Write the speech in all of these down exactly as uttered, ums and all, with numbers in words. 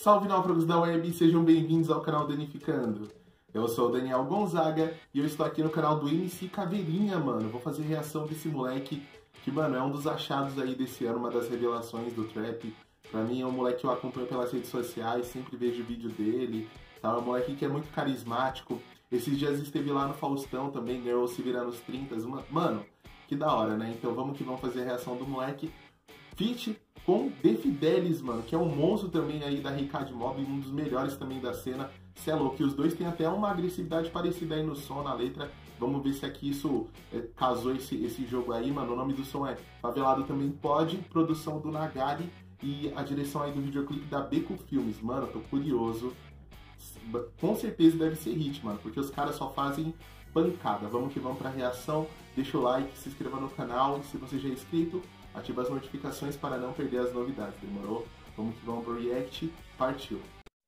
Salve náufragos da web, sejam bem-vindos ao canal Danificando. Eu sou o Daniel Gonzaga e eu estou aqui no canal do M C Caveirinha, mano. Vou fazer reação desse moleque que, mano, é um dos achados aí desse ano, uma das revelações do trap. Pra mim é um moleque que eu acompanho pelas redes sociais, sempre vejo vídeo dele. Tá? É um moleque que é muito carismático. Esses dias esteve lá no Faustão também, ganhou Se Virar nos trinta. Mano, que da hora, né? Então vamos que vamos fazer a reação do moleque. Feat com The Fidelis, mano, que é um monstro também aí da Ricard Mob, um dos melhores também da cena. Cê é louco, que os dois têm até uma agressividade parecida aí no som, na letra. Vamos ver se aqui isso é, casou esse, esse jogo aí, mano. O nome do som é Favelado Também Pode, produção do Nagari e a direção aí do videoclipe da Beco Filmes. Mano, tô curioso. Com certeza deve ser hit, mano, porque os caras só fazem pancada. Vamos que vamos pra reação. Deixa o like, se inscreva no canal, se você já é inscrito, ativa as notificações para não perder as novidades, demorou? Vamos que vamos pro react, partiu!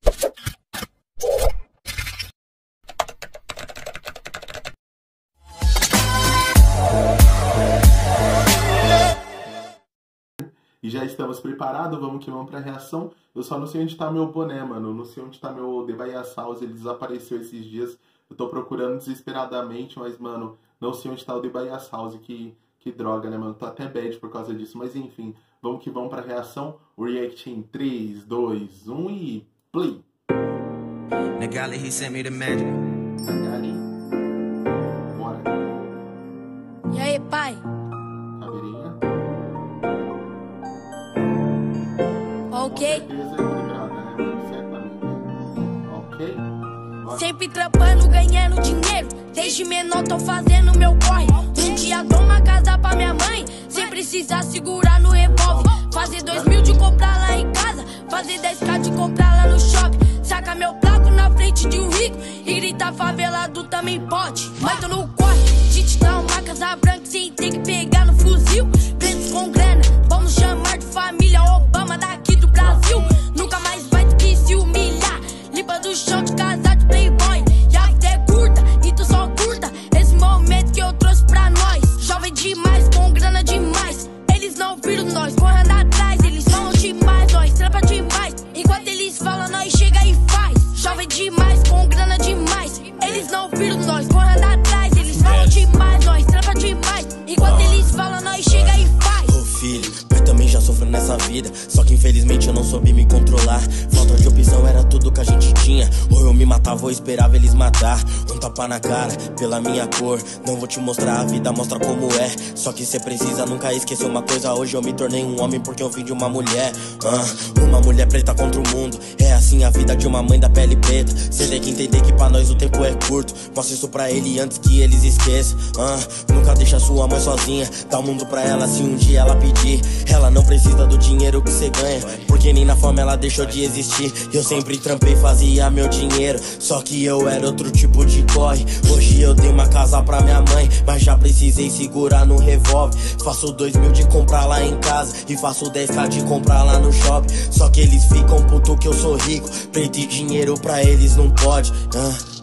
E já estamos preparados, vamos que vamos pra reação. Eu só não sei onde tá meu boné, mano. Não sei onde tá meu The Bahia House, ele desapareceu esses dias. Eu tô procurando desesperadamente, mas, mano, não sei onde tá o The Bahia House. Que, que droga, né, mano? Tô até bad por causa disso. Mas, enfim, vamos que vamos pra reação. O react em três, dois, um e play! Nagari, he sent me the magic. Nagari. Bora. E aí, pai? Caveirinha. Ok. Com certeza equilibrada, né, mano? Certamente. Ok? Bora. Sempre trampando, ganhando dinheiro. Desde menor tô fazendo meu corre. Um dia dou uma casa pra minha mãe, sem precisar segurar no revólver. Fazer dois mil de comprar lá em casa, fazer dez k de comprar lá no shopping. Saca meu placo na frente de um rico e gritar favelado também pode. Mas tô no corre, gente dá uma casa branca sem ter que pegar no fuzil. Pretos com grana, vamos chamar de família Obama daqui do Brasil. Nunca mais vai ter que se humilhar, limpa do chão de casa de playboy. E a vida é curta, então só curta esse momento que eu trouxe pra nós. Jovem demais, com grana demais, eles não viram nós correndo atrás. Eles falam demais, nós trampa demais, enquanto eles falam nós chega e faz. Jovem demais, com grana demais, eles não viram nós correndo atrás. Eles falam demais, nós trampa demais, enquanto eles falam nós chega e faz. Ô filho, eu também já sofro nessa vida, só que infelizmente eu não soube me controlar. Falta de opção era tudo que a gente tinha, ou eu me matava ou esperava eles matar. Um tapa na cara, pela minha cor, não vou te mostrar a vida, mostra como é. Só que cê precisa nunca esquecer uma coisa, hoje eu me tornei um homem porque eu vim de uma mulher. ah, Uma mulher preta contra o mundo, é assim a vida de uma mãe da pele preta. Cê tem que entender que pra nós o tempo é curto, mostra isso pra ele antes que eles esqueçam. ah, Nunca deixa sua mãe sozinha, dá o mundo pra ela se um dia ela pedir. Ela não precisa do dinheiro que cê ganha, porque nem na fome ela deixou de existir. Eu sempre trampei, fazia meu dinheiro, só que eu era outro tipo de corre. Hoje eu dei uma casa pra minha mãe, mas já precisei segurar no revólver. Faço dois mil de comprar lá em casa e faço dez k de comprar lá no shopping. Só que eles ficam puto que eu sou rico, preto e dinheiro pra eles não pode. ah.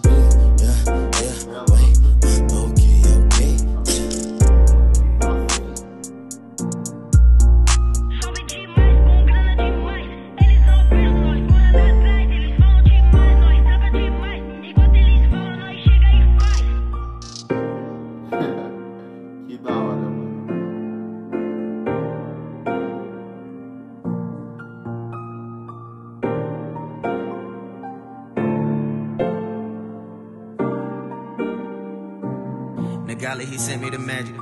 Que da hora, mano. Nagari, he sent me the magic.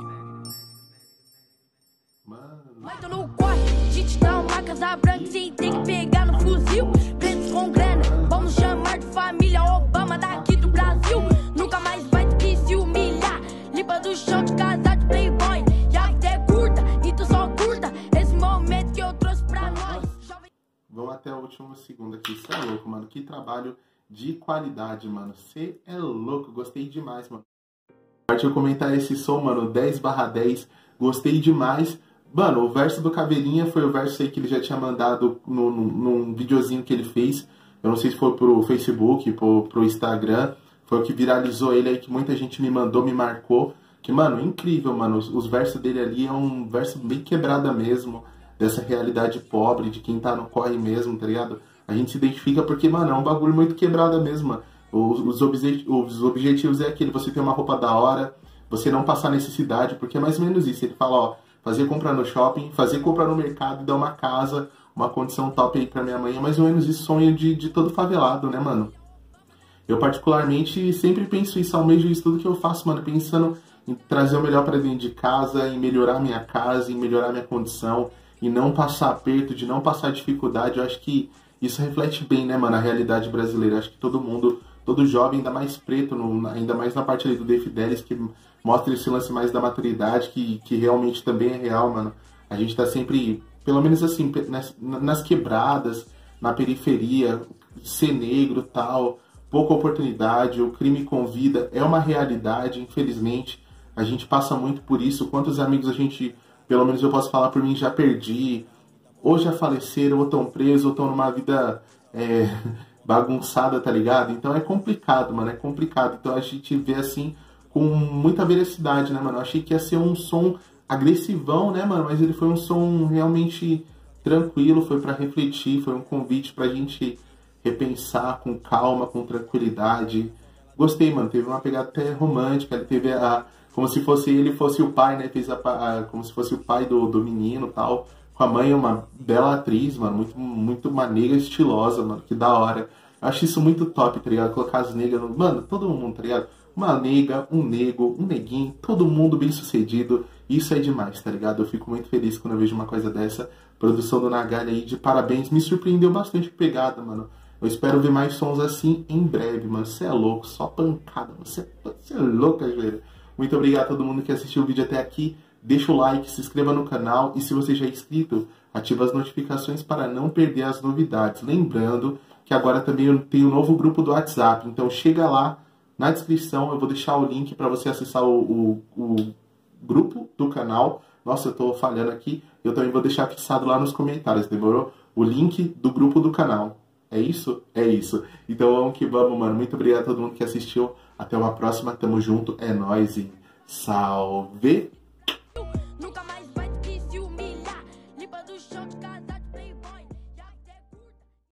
Mano. Mas tô no corre, gente dá uma casa branca sem ter que pegar no fuzil. Pretos com grana, vamos chamar de família Obama daqui do Brasil. Nunca mais vai ter que se humilhar, limpa do chão de casa de playboy. E a vida é curta, então só curta esse momento que eu trouxe pra nós. Jovem... Vamos até o último segundo aqui. Você é louco, mano. Que trabalho de qualidade, mano. Você é louco. Gostei demais, mano. Partiu comentar esse som, mano. dez barra dez. Gostei demais. Mano, o verso do Caveirinha foi o verso aí que ele já tinha mandado no, no, num videozinho que ele fez. Eu não sei se foi pro Facebook, pro, pro Instagram. Foi o que viralizou ele aí, que muita gente me mandou, me marcou. Que, mano, incrível, mano. Os, os versos dele ali é um verso bem quebrada mesmo. Dessa realidade pobre, de quem tá no corre mesmo, tá ligado? a gente se identifica porque, mano, é um bagulho muito quebrada mesmo, mano. Os, os, obje os objetivos é aquele, você ter uma roupa da hora, você não passar necessidade, porque é mais ou menos isso. Ele fala, ó, fazer compra no shopping, fazer compra no mercado e dar uma casa, uma condição top aí pra minha mãe. É mais ou menos isso, sonho de, de todo favelado, né, mano? Eu, particularmente, sempre penso isso, almejo isso, tudo que eu faço, mano, pensando em trazer o melhor pra dentro de casa, em melhorar minha casa, em melhorar minha condição, e não passar aperto, de não passar dificuldade. Eu acho que isso reflete bem, né, mano, a realidade brasileira. Eu acho que todo mundo, todo jovem, ainda mais preto, no, ainda mais na parte ali do The Fidelis, que mostra esse lance mais da maturidade, que, que realmente também é real, mano. A gente tá sempre, pelo menos assim, nas, nas quebradas, na periferia, ser negro e tal, pouca oportunidade, o crime convida, é uma realidade, infelizmente. A gente passa muito por isso. Quantos amigos a gente, pelo menos eu posso falar por mim, já perdi, ou já faleceram, ou estão presos, ou estão numa vida é, bagunçada, tá ligado? Então é complicado, mano, é complicado. Então a gente vê assim com muita veracidade, né, mano? Eu achei que ia ser um som agressivão, né, mano? Mas ele foi um som realmente tranquilo, foi pra refletir, foi um convite pra gente repensar com calma, com tranquilidade. Gostei, mano, teve uma pegada até romântica, ele teve a... como se fosse ele fosse o pai, né? Fez a, a, como se fosse o pai do, do menino e tal. Com a mãe, uma bela atriz, mano. Muito, muito maneira, estilosa, mano. Que da hora. Eu acho isso muito top, tá ligado? Colocar as negras no... Mano, todo mundo, tá ligado? Uma nega, um nego, um neguinho. Todo mundo bem sucedido. Isso é demais, tá ligado? Eu fico muito feliz quando eu vejo uma coisa dessa. Produção do Nagalha aí, de parabéns. Me surpreendeu bastante a pegada, mano. Eu espero ver mais sons assim em breve, mano. Você é louco, só pancada, mano. Você é louca, velho. Muito obrigado a todo mundo que assistiu o vídeo até aqui. Deixa o like, se inscreva no canal e se você já é inscrito, ativa as notificações para não perder as novidades. Lembrando que agora também eu tenho um novo grupo do WhatsApp, então chega lá na descrição, eu vou deixar o link para você acessar o, o, o grupo do canal. Nossa, eu tô falhando aqui. Eu também vou deixar fixado lá nos comentários, demorou? O link do grupo do canal. É isso? É isso. Então vamos que vamos, mano. Muito obrigado a todo mundo que assistiu. Até uma próxima. Tamo junto. É nóis e salve!